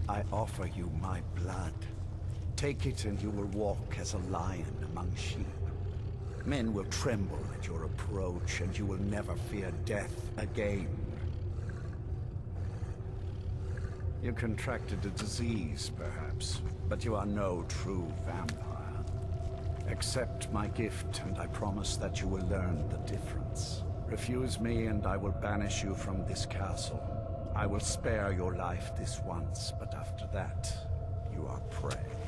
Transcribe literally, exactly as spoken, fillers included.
I offer you my blood. Take it and you will walk as a lion among sheep. Men will tremble at your approach, and you will never fear death again. You contracted a disease, perhaps, but you are no true vampire. Accept my gift, and I promise that you will learn the difference. Refuse me, and I will banish you from this castle. I will spare your life this once, but after that, you are prey.